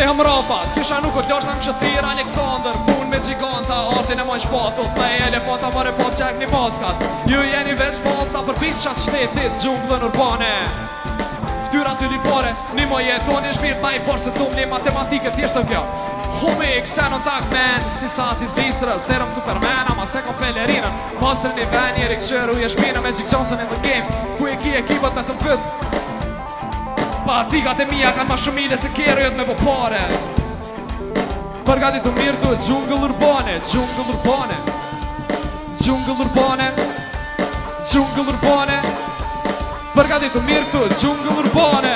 se jam rapat, kisha nuk o t'lash në më qëthir Aleksandr, pun me gjiganta, artin e moj shpatot, me elefanta mare pop qek një maskat. Ju jeni veç falca për pit qatë shtetit, gjunglën urbane. Ftyra të lifare, një mo jetoni shpirt, ma i porë se tumli matematike t'jeshtë të kjo. Homi, Xenon Tagman, si sati Zvicrës, derëm Superman, ama se kom pelerinën. Master një ven, Erik Qëru, je shpina Magic Johnson in the game, ku e ki ekipët me të fyt. Patikat e mija kanë ma shumile se kerujët me popare. Përgati të mirë të gjungëll urbane, gjungëll urbane, gjungëll urbane, gjungëll urbane. Përgati të mirë të gjungëll urbane.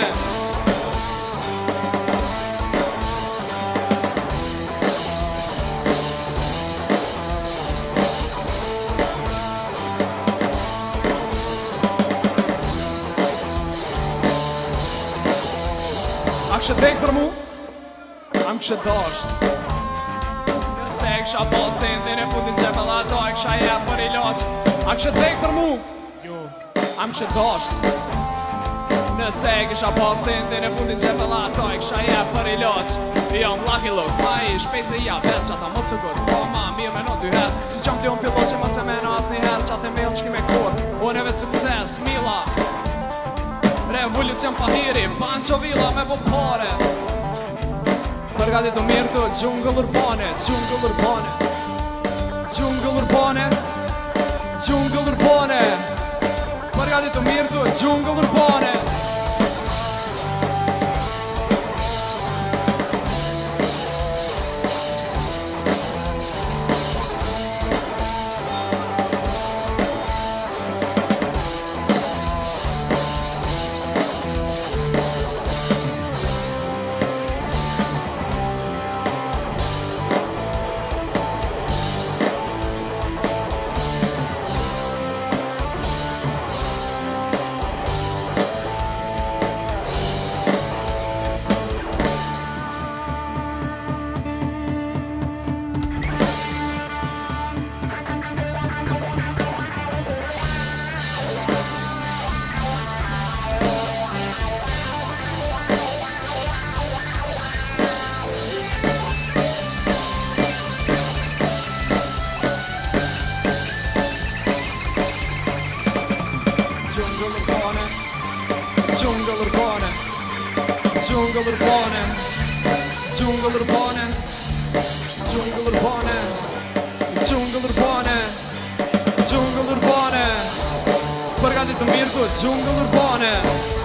A kështë drejt për mu? Am kështë dasht. Nëse e kësha pasin, dhe në fundin gjepel ato e kësha jetë për i laq. A kështë drejt për mu? Jo. Am kështë dasht. Nëse e kësha pasin, dhe në fundin gjepel ato e kësha jetë për i laq. Jam lucky look, ma i shpejt se ja vetë qata më së gërë. Pa ma mirë me në dy herë, si qam t'jon pilot që ma se me në asni herë. Qatë e mil qki me kur, unë e vetë sukses, mila. Revolucion pahiri, Pancho Villa me popare. Përgati të mirë të gjungëll urbane, gjungëll urbane, gjungëll urbane, gjungëll urbane. Përgati të mirë të gjungëll urbane. Gjungëll urbane, gjungëll urbane, gjungëll urbane, gjungëll urbane, gjungëll urbane, gjungëll urbane. Përgati të mirë të gjungëll urbane.